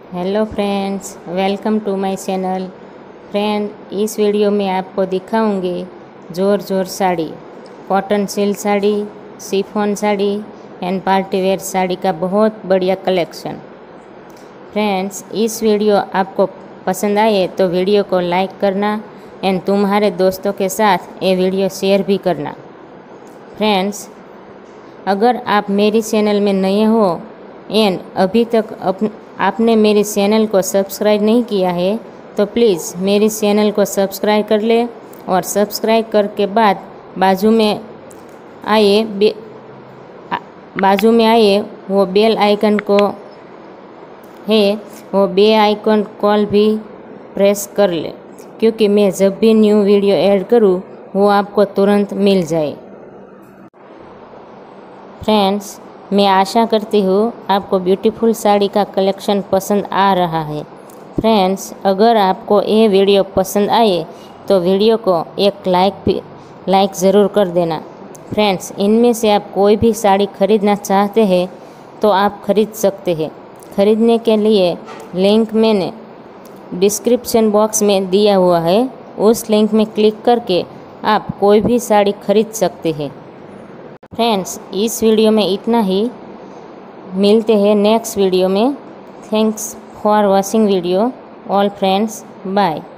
Hello friends, welcome to my channel. Friend, इस video में आपको दिखाऊंगी जोर sari, cotton silk sari, chiffon sari and party wear sari का बहुत बढ़िया कलेक्शन। फ्रेंड्स, इस वीडियो आपको पसंद आए तो वीडियो को लाइक करना एंड तुम्हारे दोस्तों के साथ ये वीडियो शेयर भी करना। फ्रेंड्स, अगर आप मेरी चैनल में नए हो एंड अभी तक आपने मेरे चैनल को सब्सक्राइब नहीं किया है तो प्लीज़ मेरी चैनल को सब्सक्राइब कर ले और सब्सक्राइब करके बाद बाजू में आए वो बेल आइकन को है वो बे आइकन कॉल भी प्रेस कर ले, क्योंकि मैं जब भी न्यू वीडियो ऐड करूँ वो आपको तुरंत मिल जाए। फ्रेंड्स, मैं आशा करती हूँ आपको ब्यूटीफुल साड़ी का कलेक्शन पसंद आ रहा है। फ्रेंड्स, अगर आपको ये वीडियो पसंद आए तो वीडियो को एक लाइक ज़रूर कर देना। फ्रेंड्स, इनमें से आप कोई भी साड़ी खरीदना चाहते हैं तो आप खरीद सकते हैं। खरीदने के लिए लिंक मैंने डिस्क्रिप्शन बॉक्स में दिया हुआ है, उस लिंक में क्लिक करके आप कोई भी साड़ी खरीद सकते हैं। फ्रेंड्स, इस वीडियो में इतना ही। मिलते हैं नेक्स्ट वीडियो में। Thanks for watching video all friends, bye.